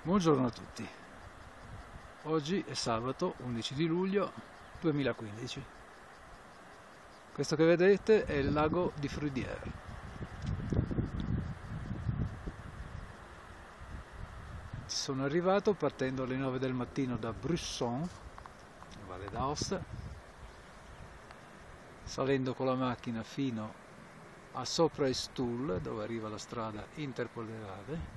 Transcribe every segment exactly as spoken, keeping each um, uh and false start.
Buongiorno a tutti, oggi è sabato undici di luglio duemilaquindici. Questo che vedete è il lago di Frudière. Ci sono arrivato partendo alle nove del mattino da Brusson, in Valle d'Aosta, salendo con la macchina fino a Sopra-Estoule, dove arriva la strada intercollegale,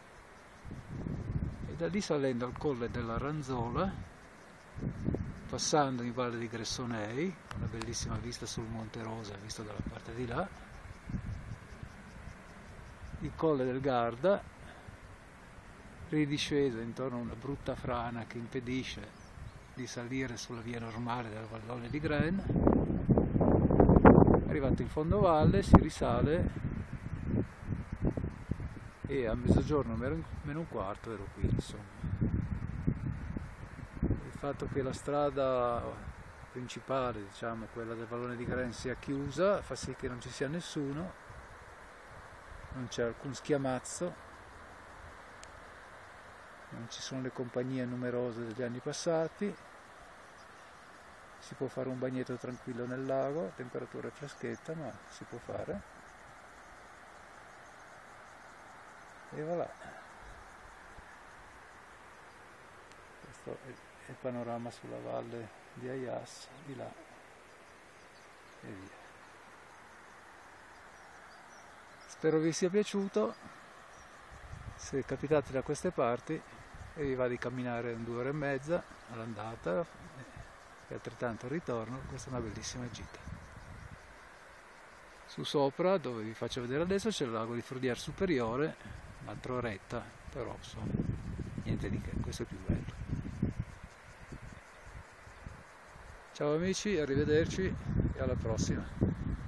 e da lì salendo al colle della Ranzola, passando in Valle di Gressonei, una bellissima vista sul Monte Rosa, visto dalla parte di là, il colle del Garda, ridisceso intorno a una brutta frana che impedisce di salire sulla via normale del vallone di Graine. Arrivati in fondovalle si risale e a mezzogiorno meno un quarto ero qui, insomma. Il fatto che la strada principale, diciamo quella del vallone di Graine, sia chiusa fa sì che non ci sia nessuno, non c'è alcun schiamazzo, non ci sono le compagnie numerose degli anni passati, si può fare un bagnetto tranquillo nel lago, temperatura freschetta, ma si può fare. E voilà, questo è il panorama sulla valle di Ayas, di là e via. Spero vi sia piaciuto. Se capitate da queste parti e vi va di camminare un due ore e mezza all'andata e altrettanto al ritorno, questa è una bellissima gita. Su sopra, dove vi faccio vedere adesso, c'è il lago di Frudière superiore, un'altra oretta, però insomma niente di che, questo è più bello. Ciao amici, arrivederci e alla prossima.